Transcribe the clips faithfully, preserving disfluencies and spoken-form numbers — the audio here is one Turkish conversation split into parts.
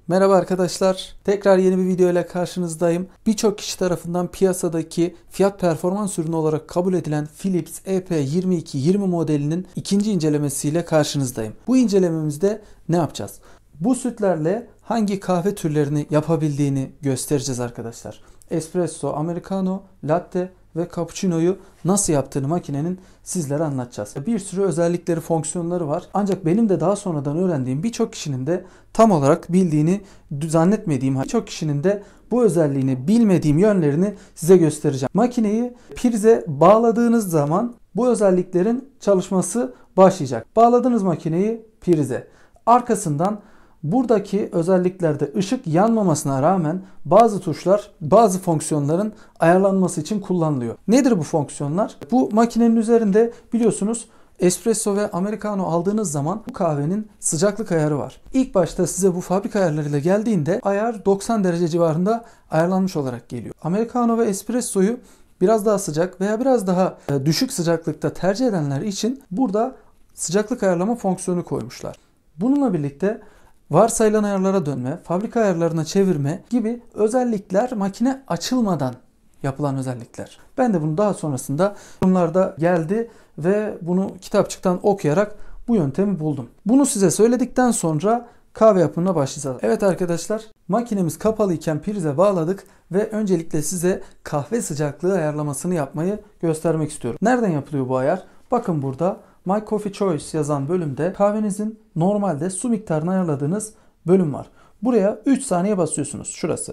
Merhaba arkadaşlar. Tekrar yeni bir video ile karşınızdayım. Birçok kişi tarafından piyasadaki fiyat performans ürünü olarak kabul edilen Philips E P yirmi iki yirmi modelinin ikinci incelemesiyle karşınızdayım. Bu incelememizde ne yapacağız? Bu sütlerle hangi kahve türlerini yapabildiğini göstereceğiz arkadaşlar. Espresso, Americano, Latte ve Cappuccino'yu nasıl yaptığını makinenin sizlere anlatacağız. Bir sürü özellikleri, fonksiyonları var. Ancak benim de daha sonradan öğrendiğim, birçok kişinin de tam olarak bildiğini zannetmediğim, birçok kişinin de bu özelliğini bilmediğim yönlerini size göstereceğim. Makineyi prize bağladığınız zaman bu özelliklerin çalışması başlayacak. Bağladınız makineyi prize. Arkasından buradaki özelliklerde ışık yanmamasına rağmen bazı tuşlar, bazı fonksiyonların ayarlanması için kullanılıyor. Nedir bu fonksiyonlar? Bu makinenin üzerinde biliyorsunuz espresso ve americano aldığınız zaman bu kahvenin sıcaklık ayarı var. İlk başta size bu fabrika ayarlarıyla geldiğinde ayar doksan derece civarında ayarlanmış olarak geliyor. Americano ve espressoyu biraz daha sıcak veya biraz daha düşük sıcaklıkta tercih edenler için burada sıcaklık ayarlama fonksiyonu koymuşlar. Bununla birlikte varsayılan ayarlara dönme, fabrika ayarlarına çevirme gibi özellikler makine açılmadan yapılan özellikler. Ben de bunu daha sonrasında yorumlarda geldi ve bunu kitapçıktan okuyarak bu yöntemi buldum. Bunu size söyledikten sonra kahve yapımına başlayacağız. Evet arkadaşlar, makinemiz kapalıyken prize bağladık ve öncelikle size kahve sıcaklığı ayarlamasını yapmayı göstermek istiyorum. Nereden yapılıyor bu ayar? Bakın burada My Coffee Choice yazan bölümde kahvenizin normalde su miktarını ayarladığınız bölüm var. Buraya üç saniye basıyorsunuz. Şurası.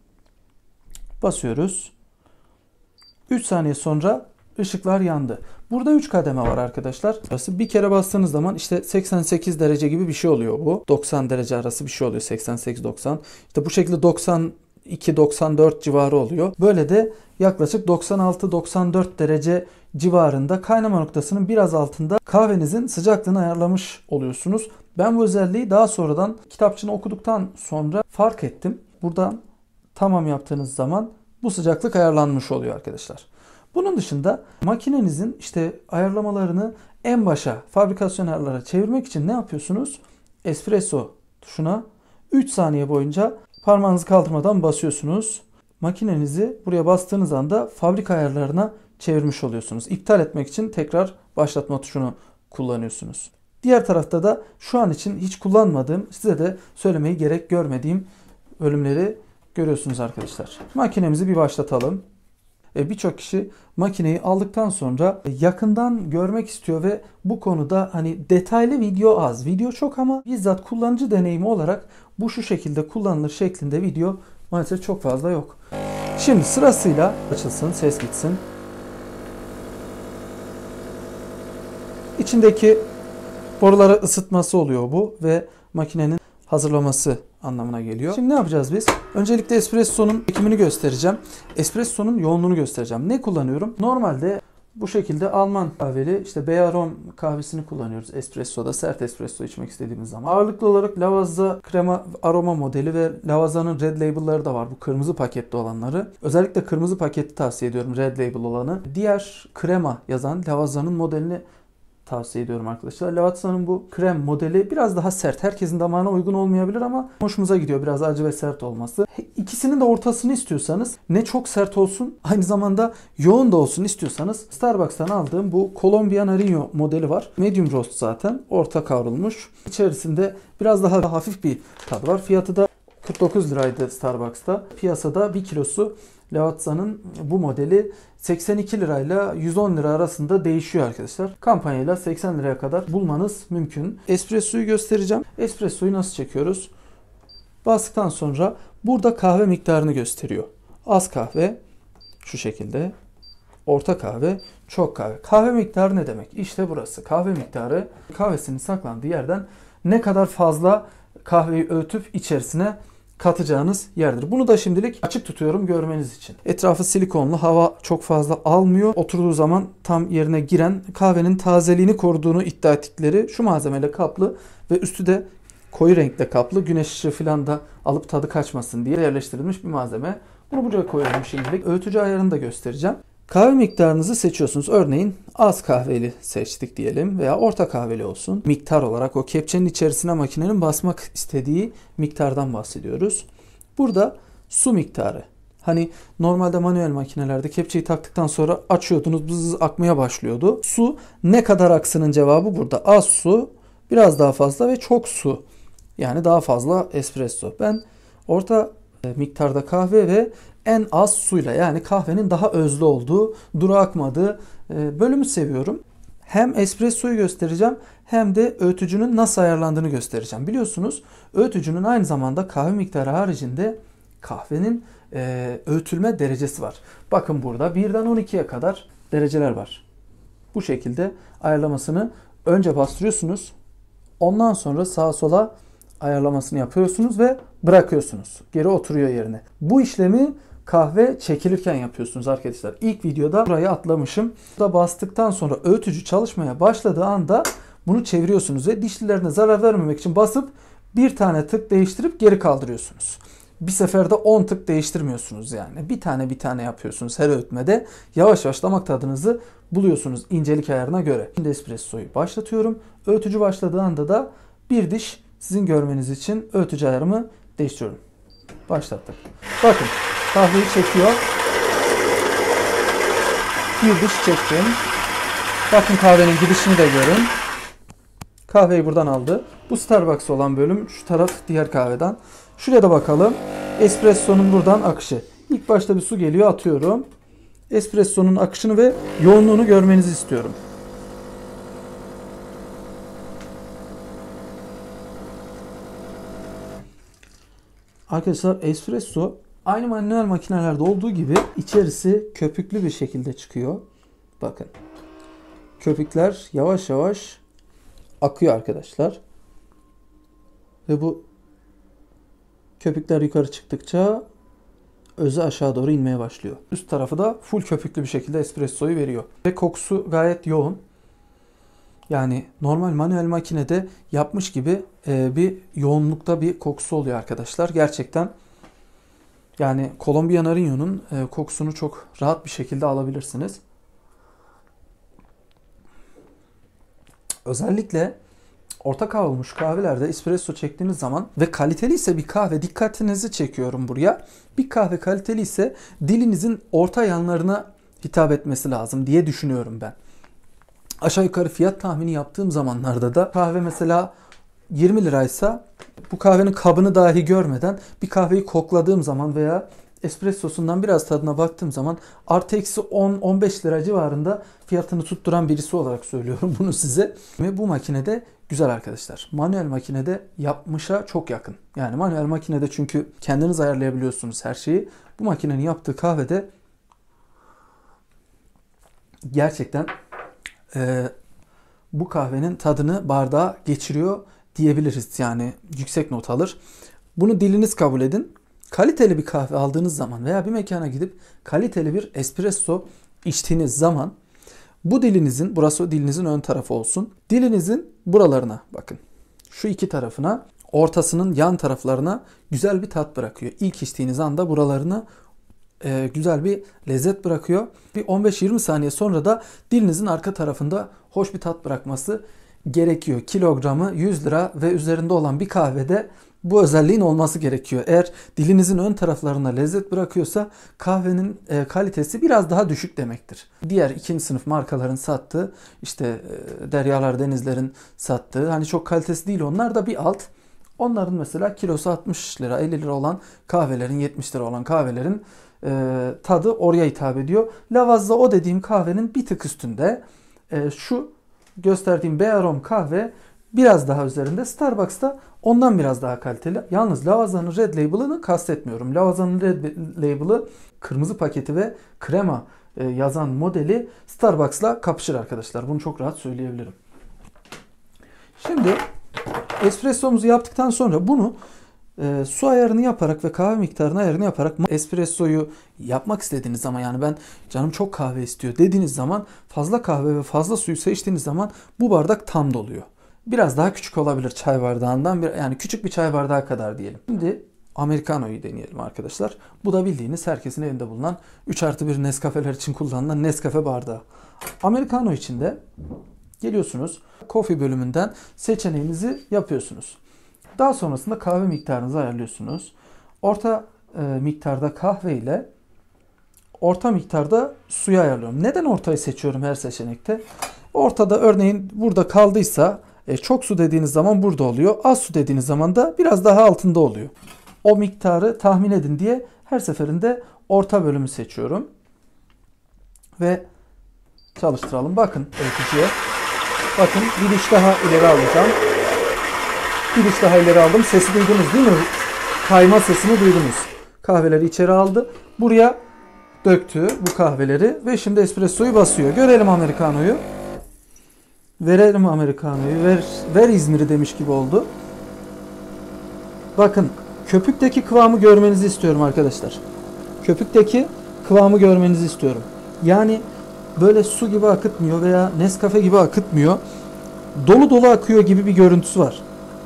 Basıyoruz. üç saniye sonra ışıklar yandı. Burada üç kademe var arkadaşlar. Bir kere bastığınız zaman işte seksen sekiz derece gibi bir şey oluyor bu. doksan derece arası bir şey oluyor. seksen sekiz doksan. İşte bu şekilde doksan iki doksan dört civarı oluyor. Böyle de yaklaşık doksan altı doksan dört derece civarında kaynama noktasının biraz altında kahvenizin sıcaklığını ayarlamış oluyorsunuz. Ben bu özelliği daha sonradan kitapçığını okuduktan sonra fark ettim. Buradan tamam yaptığınız zaman bu sıcaklık ayarlanmış oluyor arkadaşlar. Bunun dışında makinenizin işte ayarlamalarını en başa fabrikasyon ayarlara çevirmek için ne yapıyorsunuz? Espresso tuşuna üç saniye boyunca parmağınızı kaldırmadan basıyorsunuz. Makinenizi buraya bastığınız anda fabrika ayarlarına çevirmiş oluyorsunuz. İptal etmek için tekrar başlatma tuşunu kullanıyorsunuz. Diğer tarafta da şu an için hiç kullanmadığım, size de söylemeyi gerek görmediğim bölümleri görüyorsunuz arkadaşlar. Makinemizi bir başlatalım. E, Birçok kişi makineyi aldıktan sonra yakından görmek istiyor ve bu konuda hani detaylı video az. Video çok ama bizzat kullanıcı deneyimi olarak bu şu şekilde kullanılır şeklinde video maalesef çok fazla yok. Şimdi sırasıyla açılsın, ses gitsin. İçindeki boruları ısıtması oluyor bu ve makinenin hazırlaması anlamına geliyor. Şimdi ne yapacağız biz? Öncelikle espresso'nun çekimini göstereceğim. Espresso'nun yoğunluğunu göstereceğim. Ne kullanıyorum? Normalde bu şekilde Alman kahveli işte Beyron kahvesini kullanıyoruz espresso'da. Sert espresso içmek istediğimiz zaman. Ağırlıklı olarak Lavazza krema aroma modeli ve Lavazza'nın Red Label'ları da var. Bu kırmızı paketli olanları. Özellikle kırmızı paketi tavsiye ediyorum, Red Label olanı. Diğer krema yazan Lavazza'nın modelini tavsiye ediyorum arkadaşlar. Lavazza'nın bu krem modeli biraz daha sert. Herkesin damağına uygun olmayabilir ama hoşumuza gidiyor biraz acı ve sert olması. İkisinin de ortasını istiyorsanız, ne çok sert olsun aynı zamanda yoğun da olsun istiyorsanız Starbucks'tan aldığım bu Colombia Nariño modeli var. Medium roast zaten. Orta kavrulmuş. İçerisinde biraz daha hafif bir tadı var. Fiyatı da kırk dokuz liraydı Starbucks'ta. Piyasada bir kilosu Lavazza'nın bu modeli seksen iki lirayla yüz on lira arasında değişiyor arkadaşlar. Kampanyayla seksen liraya kadar bulmanız mümkün. Espresso'yu göstereceğim. Espresso'yu nasıl çekiyoruz? Bastıktan sonra burada kahve miktarını gösteriyor. Az kahve şu şekilde. Orta kahve, çok kahve. Kahve miktarı ne demek? İşte burası. Kahve miktarı kahvesinin saklandığı yerden ne kadar fazla kahveyi öğütüp içerisine katacağınız yerdir. Bunu da şimdilik açık tutuyorum görmeniz için. Etrafı silikonlu, hava çok fazla almıyor. Oturduğu zaman tam yerine giren, kahvenin tazeliğini koruduğunu iddia ettikleri şu malzemeyle kaplı ve üstü de koyu renkle kaplı. Güneş ışığı falan da alıp tadı kaçmasın diye yerleştirilmiş bir malzeme. Bunu buraya koyuyorum şimdilik. Öğütücü ayarını da göstereceğim. Kahve miktarınızı seçiyorsunuz. Örneğin az kahveli seçtik diyelim veya orta kahveli olsun. Miktar olarak o kepçenin içerisine makinenin basmak istediği miktardan bahsediyoruz. Burada su miktarı. Hani normalde manuel makinelerde kepçeyi taktıktan sonra açıyordunuz, bız akmaya başlıyordu. Su ne kadar aksının cevabı burada. Az su, biraz daha fazla ve çok su. Yani daha fazla espresso. Ben orta miktarda kahve ve en az suyla, yani kahvenin daha özlü olduğu, duru akmadığı bölümü seviyorum. Hem espressoyu göstereceğim hem de öğütücünün nasıl ayarlandığını göstereceğim. Biliyorsunuz öğütücünün aynı zamanda kahve miktarı haricinde kahvenin e, öğütülme derecesi var. Bakın burada birden on ikiye kadar dereceler var. Bu şekilde ayarlamasını önce bastırıyorsunuz. Ondan sonra sağa sola ayarlamasını yapıyorsunuz ve bırakıyorsunuz. Geri oturuyor yerine. Bu işlemi kahve çekilirken yapıyorsunuz arkadaşlar. İlk videoda burayı atlamışım. Burada bastıktan sonra öğütücü çalışmaya başladığı anda bunu çeviriyorsunuz ve dişlilerine zarar vermemek için basıp bir tane tık değiştirip geri kaldırıyorsunuz. Bir seferde on tık değiştirmiyorsunuz yani. Bir tane bir tane yapıyorsunuz her öğütmede. Yavaş yavaş damak tadınızı buluyorsunuz incelik ayarına göre. Şimdi espressoyu başlatıyorum. Öğütücü başladığı anda da bir diş sizin görmeniz için öğütücü ayarımı değiştiriyorum. Başlattık. Bakın kahveyi çekiyor. Bir diş çektim. Bakın kahvenin gidişini de görün. Kahveyi buradan aldı. Bu Starbucks olan bölüm, şu taraf diğer kahveden. Şuraya da bakalım. Espresso'nun buradan akışı. İlk başta bir su geliyor, atıyorum. Espresso'nun akışını ve yoğunluğunu görmenizi istiyorum. Arkadaşlar espresso aynı manuel makinelerde olduğu gibi içerisi köpüklü bir şekilde çıkıyor. Bakın. Köpükler yavaş yavaş akıyor arkadaşlar. Ve bu köpükler yukarı çıktıkça özü aşağı doğru inmeye başlıyor. Üst tarafı da full köpüklü bir şekilde espressoyu veriyor. Ve kokusu gayet yoğun. Yani normal manuel makinede yapmış gibi e, bir yoğunlukta bir kokusu oluyor arkadaşlar. Gerçekten yani Colombia Nariño'nun e, kokusunu çok rahat bir şekilde alabilirsiniz. Özellikle orta kavrulmuş kahvelerde espresso çektiğiniz zaman ve kaliteli ise bir kahve, dikkatinizi çekiyorum buraya. Bir kahve kaliteli ise dilinizin orta yanlarına hitap etmesi lazım diye düşünüyorum ben. Aşağı yukarı fiyat tahmini yaptığım zamanlarda da kahve mesela yirmi liraysa bu kahvenin kabını dahi görmeden bir kahveyi kokladığım zaman veya espressosundan biraz tadına baktığım zaman artı eksi on on beş lira civarında fiyatını tutturan birisi olarak söylüyorum bunu size. Ve bu makinede güzel arkadaşlar. Manuel makinede yapmışa çok yakın. Yani manuel makinede çünkü kendiniz ayarlayabiliyorsunuz her şeyi. Bu makinenin yaptığı kahvede gerçekten e, bu kahvenin tadını bardağa geçiriyor diyebiliriz. Yani yüksek not alır. Bunu diliniz kabul edin. Kaliteli bir kahve aldığınız zaman veya bir mekana gidip kaliteli bir espresso içtiğiniz zaman bu dilinizin, burası o dilinizin ön tarafı olsun. Dilinizin buralarına bakın. Şu iki tarafına, ortasının yan taraflarına güzel bir tat bırakıyor. İlk içtiğiniz anda buralarına e, güzel bir lezzet bırakıyor. Bir on beş yirmi saniye sonra da dilinizin arka tarafında hoş bir tat bırakması gerekiyor. Kilogramı yüz lira ve üzerinde olan bir kahvede bu özelliğin olması gerekiyor. Eğer dilinizin ön taraflarına lezzet bırakıyorsa kahvenin e, kalitesi biraz daha düşük demektir. Diğer ikinci sınıf markaların sattığı, işte e, Deryalar Denizler'in sattığı, hani çok kalitesi değil, onlar da bir alt. Onların mesela kilosu altmış lira, elli lira olan kahvelerin, yetmiş lira olan kahvelerin e, tadı oraya hitap ediyor. Lavazza o dediğim kahvenin bir tık üstünde. E, şu gösterdiğim Bearom kahve biraz daha üzerinde. Starbucks'ta ondan biraz daha kaliteli. Yalnız Lavazza'nın Red Label'ını kastetmiyorum. Lavazza'nın Red Label'ı kırmızı paketi ve krema yazan modeli Starbucks'la kapışır arkadaşlar. Bunu çok rahat söyleyebilirim. Şimdi espressomuzu yaptıktan sonra bunu e, su ayarını yaparak ve kahve miktarını ayarını yaparak espressoyu yapmak istediğiniz zaman, yani ben canım çok kahve istiyor dediğiniz zaman fazla kahve ve fazla suyu seçtiğiniz zaman bu bardak tam doluyor. Biraz daha küçük olabilir çay bardağından, bir, yani küçük bir çay bardağı kadar diyelim. Şimdi Americano'yu deneyelim arkadaşlar. Bu da bildiğiniz herkesin evinde bulunan üç artı bir Nescafe'ler için kullanılan Nescafe bardağı. Americano için de geliyorsunuz Coffee bölümünden seçeneğinizi yapıyorsunuz. Daha sonrasında kahve miktarınızı ayarlıyorsunuz. Orta e, miktarda kahve ile orta miktarda suyu ayarlıyorum. Neden ortayı seçiyorum her seçenekte? Ortada örneğin burada kaldıysa e, çok su dediğiniz zaman burada oluyor. Az su dediğiniz zaman da biraz daha altında oluyor. O miktarı tahmin edin diye her seferinde orta bölümü seçiyorum. Ve çalıştıralım. Bakın öğreticiye. Bakın bir diş daha ileri alacağım. Bir diş daha ileri aldım. Sesi duydunuz değil mi? Kayma sesini duydunuz. Kahveleri içeri aldı. Buraya döktü bu kahveleri ve şimdi espressoyu basıyor. Görelim Americano'yu. Verelim Americano'yu. Ver, ver İzmir'i demiş gibi oldu. Bakın köpükteki kıvamı görmenizi istiyorum arkadaşlar. Köpükteki kıvamı görmenizi istiyorum. Yani böyle su gibi akıtmıyor veya Nescafe gibi akıtmıyor. Dolu dolu akıyor gibi bir görüntüsü var.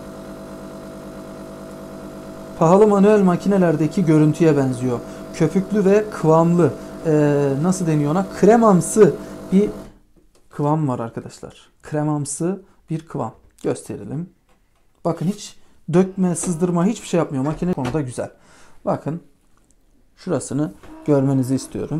Pahalı manuel makinelerdeki görüntüye benziyor. Köpüklü ve kıvamlı, ee, nasıl deniyor ona? Kremamsı bir kıvam var arkadaşlar. Kremamsı bir kıvam. Gösterelim. Bakın hiç dökme, sızdırma hiçbir şey yapmıyor. Makine konuda güzel. Bakın şurasını görmenizi istiyorum.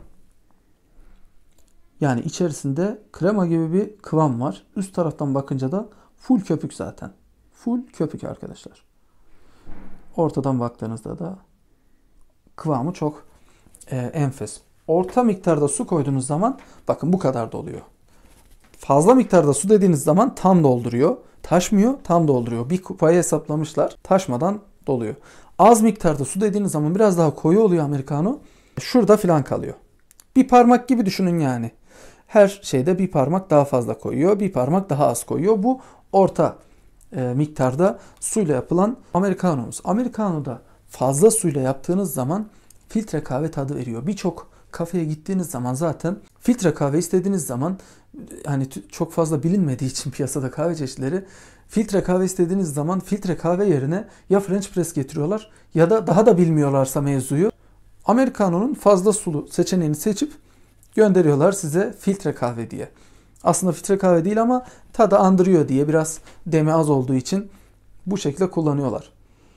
Yani içerisinde krema gibi bir kıvam var. Üst taraftan bakınca da full köpük zaten. Full köpük arkadaşlar. Ortadan baktığınızda da kıvamı çok e, enfes. Orta miktarda su koyduğunuz zaman bakın bu kadar doluyor. Fazla miktarda su dediğiniz zaman tam dolduruyor. Taşmıyor, tam dolduruyor. Bir kupayı hesaplamışlar. Taşmadan doluyor. Az miktarda su dediğiniz zaman biraz daha koyu oluyor Americano. Şurada filan kalıyor. Bir parmak gibi düşünün yani. Her şeyde bir parmak daha fazla koyuyor. Bir parmak daha az koyuyor. Bu orta e, miktarda suyla yapılan Americano'muz. Americano'da fazla suyla yaptığınız zaman filtre kahve tadı veriyor. Birçok kafeye gittiğiniz zaman zaten filtre kahve istediğiniz zaman hani çok fazla bilinmediği için piyasada kahve çeşitleri filtre kahve istediğiniz zaman filtre kahve yerine ya French press getiriyorlar ya da daha da bilmiyorlarsa mevzuyu Americano'nun fazla sulu seçeneğini seçip gönderiyorlar size filtre kahve diye. Aslında filtre kahve değil ama tadı andırıyor diye biraz demi az olduğu için bu şekilde kullanıyorlar.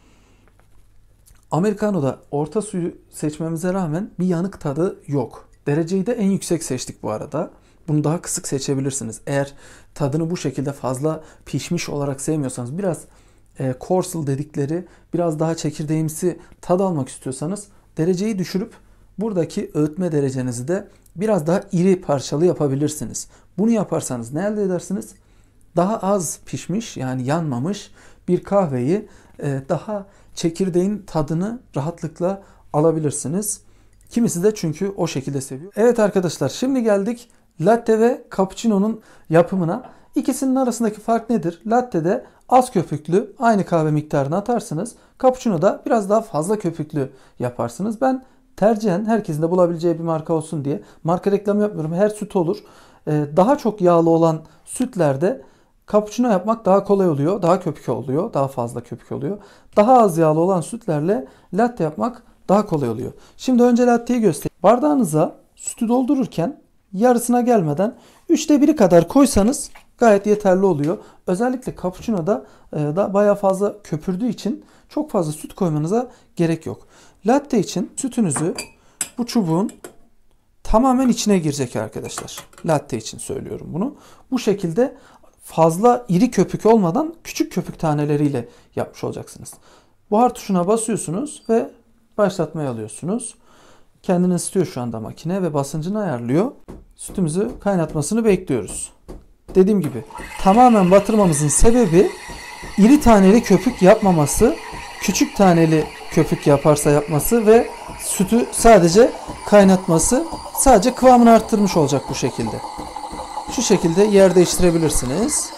Americano'da orta suyu seçmemize rağmen bir yanık tadı yok. Dereceyi de en yüksek seçtik bu arada. Bunu daha kısık seçebilirsiniz. Eğer tadını bu şekilde fazla pişmiş olarak sevmiyorsanız, biraz e, corsel dedikleri biraz daha çekirdeğimsi tad almak istiyorsanız dereceyi düşürüp buradaki öğütme derecenizi de biraz daha iri parçalı yapabilirsiniz. Bunu yaparsanız ne elde edersiniz? Daha az pişmiş yani yanmamış bir kahveyi e, daha çekirdeğin tadını rahatlıkla alabilirsiniz. Kimisi de çünkü o şekilde seviyor. Evet arkadaşlar, şimdi geldik latte ve cappuccino'nun yapımına. İkisinin arasındaki fark nedir? Latte'de az köpüklü aynı kahve miktarını atarsınız. Cappuccino'da biraz daha fazla köpüklü yaparsınız. Ben tercihen herkesin de bulabileceği bir marka olsun diye marka reklamı yapmıyorum. Her süt olur. Ee, daha çok yağlı olan sütlerde cappuccino yapmak daha kolay oluyor. Daha köpük oluyor. Daha fazla köpük oluyor. Daha az yağlı olan sütlerle latte yapmak daha kolay oluyor. Şimdi önce latteyi göstereyim. Bardağınıza sütü doldururken yarısına gelmeden üçte biri kadar koysanız gayet yeterli oluyor. Özellikle cappuccino'da e, da bayağı fazla köpürdüğü için çok fazla süt koymanıza gerek yok. Latte için sütünüzü bu çubuğun tamamen içine girecek arkadaşlar. Latte için söylüyorum bunu. Bu şekilde fazla iri köpük olmadan küçük köpük taneleriyle yapmış olacaksınız. Buhar tuşuna basıyorsunuz ve başlatmaya alıyorsunuz. Kendini ısıtıyor şu anda makine ve basıncını ayarlıyor. Sütümüzü kaynatmasını bekliyoruz. Dediğim gibi tamamen batırmamızın sebebi iri taneli köpük yapmaması, küçük taneli köpük yaparsa yapması ve sütü sadece kaynatması, sadece kıvamını arttırmış olacak bu şekilde. Şu şekilde yer değiştirebilirsiniz.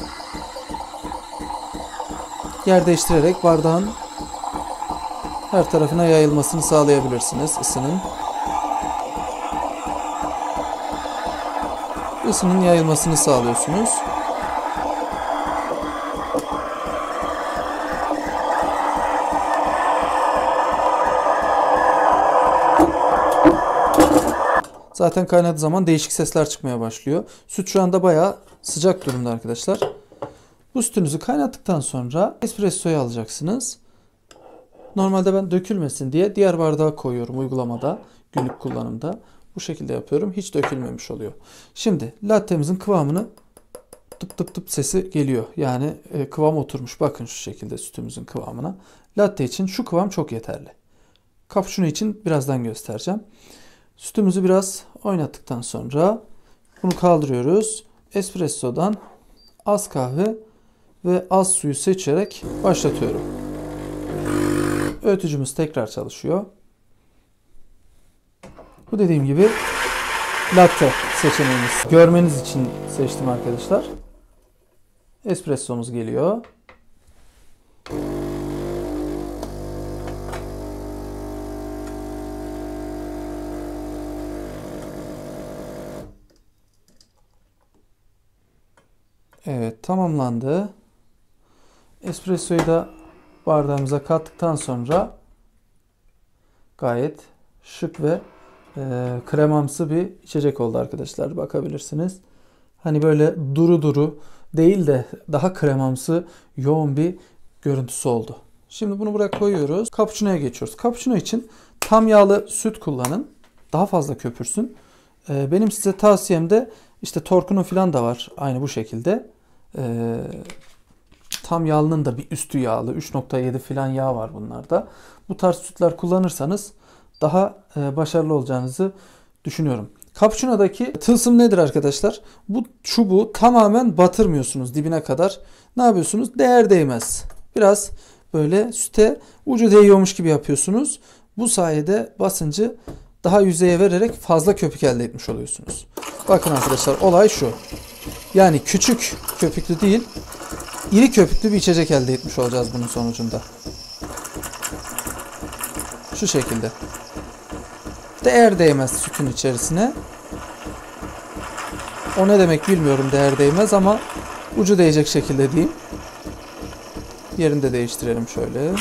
Yer değiştirerek bardağın her tarafına yayılmasını sağlayabilirsiniz ısının. Isının yayılmasını sağlıyorsunuz. Zaten kaynadığı zaman değişik sesler çıkmaya başlıyor. Süt şu anda bayağı sıcak durumda arkadaşlar. Bu sütünüzü kaynattıktan sonra espressoyu alacaksınız. Normalde ben dökülmesin diye diğer bardağa koyuyorum uygulamada, günlük kullanımda. Bu şekilde yapıyorum. Hiç dökülmemiş oluyor. Şimdi lattemizin kıvamını tıp tıp tıp sesi geliyor. Yani e, kıvam oturmuş. Bakın şu şekilde sütümüzün kıvamına. Latte için şu kıvam çok yeterli. Cappuccino için birazdan göstereceğim. Sütümüzü biraz oynattıktan sonra bunu kaldırıyoruz. Espresso'dan az kahve ve az suyu seçerek başlatıyorum. Öğütücümüz tekrar çalışıyor. Bu dediğim gibi latte seçeneğimiz. Görmeniz için seçtim arkadaşlar. Espressomuz geliyor. Evet, tamamlandı. Espressoyu da bardağımıza kattıktan sonra gayet şık ve e, kremamsı bir içecek oldu arkadaşlar. Bakabilirsiniz. Hani böyle duru duru değil de daha kremamsı, yoğun bir görüntüsü oldu. Şimdi bunu buraya koyuyoruz. Cappuccino'ya geçiyoruz. Cappuccino için tam yağlı süt kullanın. Daha fazla köpürsün. E, benim size tavsiyem de işte Torku'nun falan da var. Aynı bu şekilde. E, tam yağlının da bir üstü yağlı. üç nokta yedi falan yağ var bunlarda. Bu tarz sütler kullanırsanız daha e, başarılı olacağınızı düşünüyorum. Cappuccino'daki tılsım nedir arkadaşlar? Bu çubuğu tamamen batırmıyorsunuz dibine kadar. Ne yapıyorsunuz? Değer değmez. Biraz böyle süte ucu değiyormuş gibi yapıyorsunuz. Bu sayede basıncı daha yüzeye vererek fazla köpük elde etmiş oluyorsunuz. Bakın arkadaşlar, olay şu. Yani küçük köpüklü değil, iri köpüklü bir içecek elde etmiş olacağız bunun sonucunda. Şu şekilde. Değer değmez sütün içerisine. O ne demek bilmiyorum, değer değmez, ama ucu değecek şekilde diyeyim. Yerini de değiştirelim şöyle.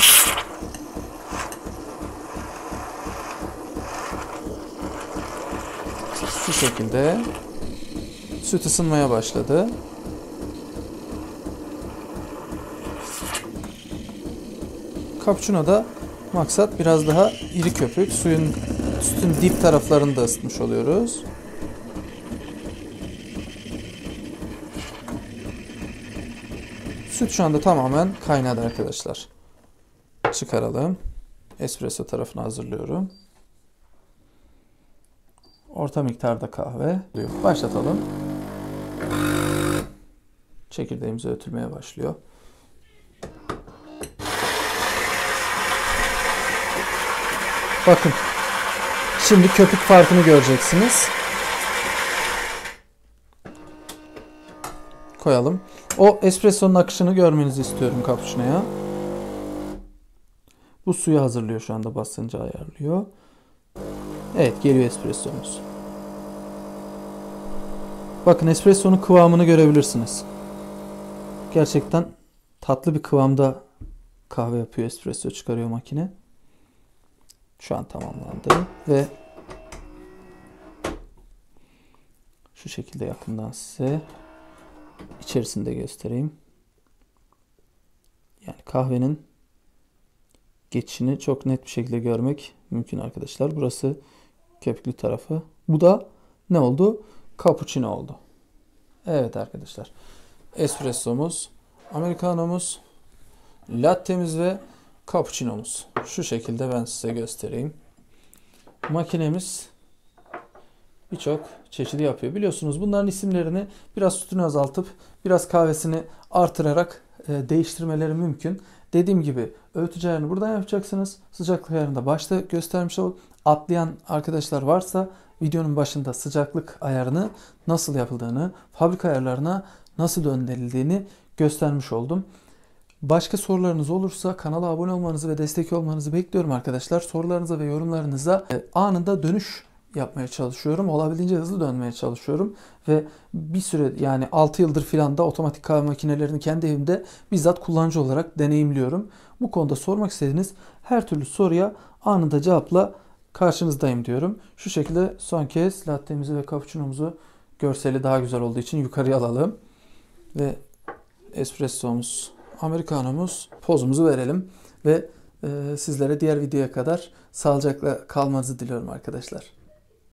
Şu şekilde. Süt ısınmaya başladı. Cappuccino'da maksat biraz daha iri köpük. Suyun, sütün dip taraflarını da ısıtmış oluyoruz. Süt şu anda tamamen kaynadı arkadaşlar. Çıkaralım. Espresso tarafını hazırlıyorum. Orta miktarda kahve. Başlatalım. Çekirdeğimiz öğütülmeye başlıyor. Bakın. Şimdi köpük farkını göreceksiniz. Koyalım. O espressonun akışını görmenizi istiyorum cappuccino'ya. Bu suyu hazırlıyor şu anda, basıncı ayarlıyor. Evet, geliyor espressomuz. Bakın, espressonun kıvamını görebilirsiniz. Gerçekten tatlı bir kıvamda kahve yapıyor, espresso çıkarıyor makine. Şu an tamamlandı ve şu şekilde yakından size içerisinde göstereyim. Yani kahvenin geçişini çok net bir şekilde görmek mümkün arkadaşlar. Burası köpüklü tarafı. Bu da ne oldu? Cappuccino oldu. Evet arkadaşlar. Espressomuz, americanomuz, lattemiz ve cappuccino'muz. Şu şekilde ben size göstereyim. Makinemiz birçok çeşidi yapıyor. Biliyorsunuz bunların isimlerini biraz sütünü azaltıp biraz kahvesini artırarak e, değiştirmeleri mümkün. Dediğim gibi öğütücü ayarını buradan yapacaksınız. Sıcaklık ayarını da başta göstermiş ol. Atlayan arkadaşlar varsa videonun başında sıcaklık ayarını nasıl yapıldığını, fabrika ayarlarına nasıl döndürüldüğünü göstermiş oldum. Başka sorularınız olursa kanala abone olmanızı ve destek olmanızı bekliyorum arkadaşlar. Sorularınıza ve yorumlarınıza anında dönüş yapmaya çalışıyorum. Olabildiğince hızlı dönmeye çalışıyorum. Ve bir süre, yani altı yıldır filan da otomatik kahve makinelerini kendi evimde bizzat kullanıcı olarak deneyimliyorum. Bu konuda sormak istediğiniz her türlü soruya anında cevapla karşınızdayım diyorum. Şu şekilde son kez latte'mizi ve cappuccino'muzu, görseli daha güzel olduğu için yukarıya alalım. Ve espressomuz, americanomuz, pozumuzu verelim. Ve e, sizlere diğer videoya kadar sağlıcakla kalmanızı diliyorum arkadaşlar.